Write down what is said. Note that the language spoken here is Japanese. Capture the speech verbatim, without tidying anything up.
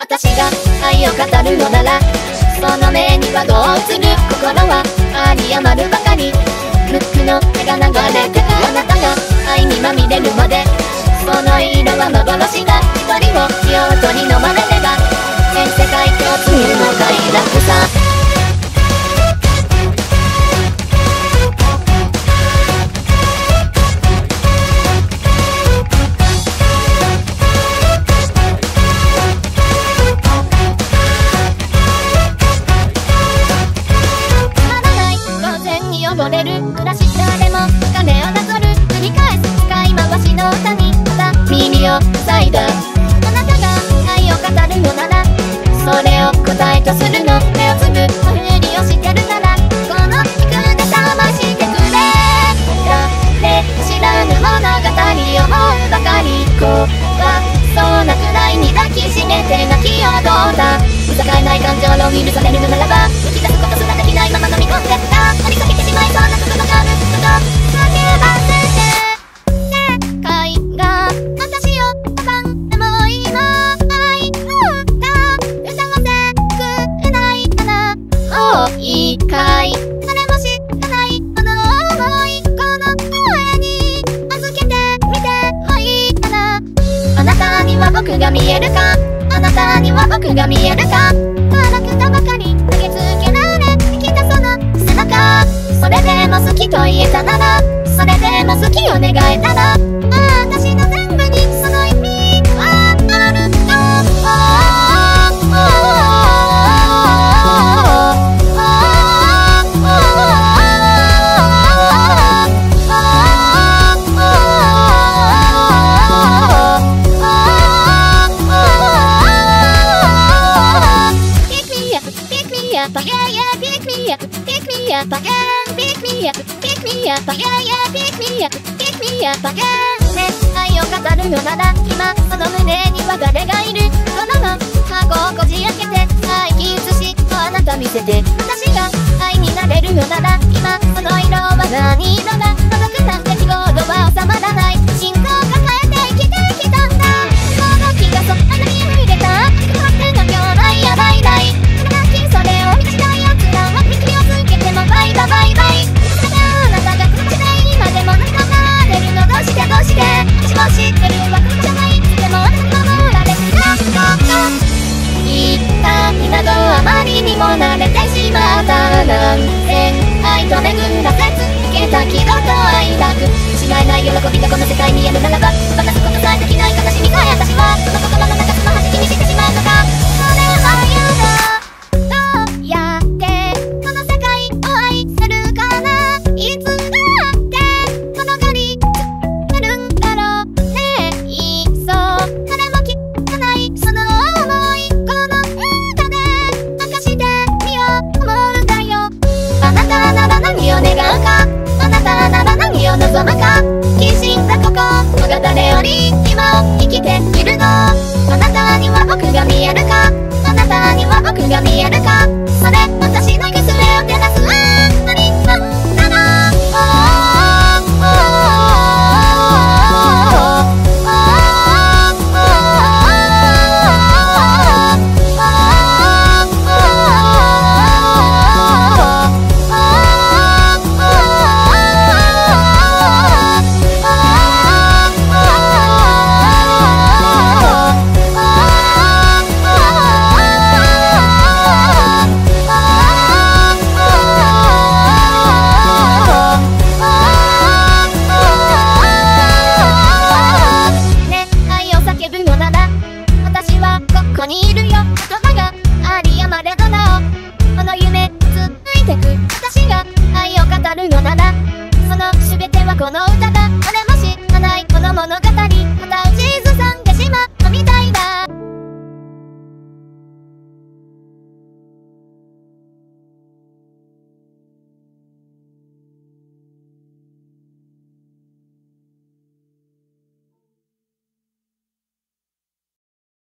私が愛を語るのなら、その目にはどう映る？心は有り余るばかり。無垢の手が流れてくあなたが愛にまみれるまで、その色は幻だ。一人を用途に飲まれれば全世界共通の快楽さ。溺れる暮らし誰も金をなぞる繰り返す使い回しの歌にまた耳を塞いだ。あなたが愛を語るのなら、それを答えとするの。目をつぶふりをしてるなら、この肉で覚ましてくれ。誰知らぬ物語を思うばかり。子はそうなくらいに抱きしめて泣き踊った。疑えない感情を許されるのならば、浮き出すことすらできないまま飲み込んでた。張り裂けてしまいそうなことがあること叫ばせて、世界が私を阻んでも今愛の歌歌わせくれないかな。もう一回誰も知らないこの想い、この声に預けてみてもいいかな。あなたには僕が見えるか、あなたには僕が見えるか。笑くたばかり投げつけられてきたその背中、それでも好きと言えたなら、それでも好きを願えたら、ああ私の全部にその意味はあると。Yeah, yeah, pick me up, pick me up again, pick me up, pick me up, yeah, yeah, pick me up, pick me up again。 ね、愛を語るのなら、今その胸には誰がいる？この箱をこじ開けて、愛気写しをあなた見せて、私が愛になれるのなら、今その色は何色だ？孤独な出来事は収まらない。心臓を抱えて生きてきたんだ。この気がそんなに触れた。不発の兄弟やバイバイ。それを一台をつらは見切りをつけてもバイババイバイ。それであなたがこっちで今でも仲間れるのどうしてどうして。私も知ってるわこっちじゃないつでもあなた守られてたこと言った日などあまりにも慣れてしまった。何千愛と巡らせ続けた気と愛楽、失えない喜びがこの世界にあるならば、渡すことさえできない悲しみさえ私も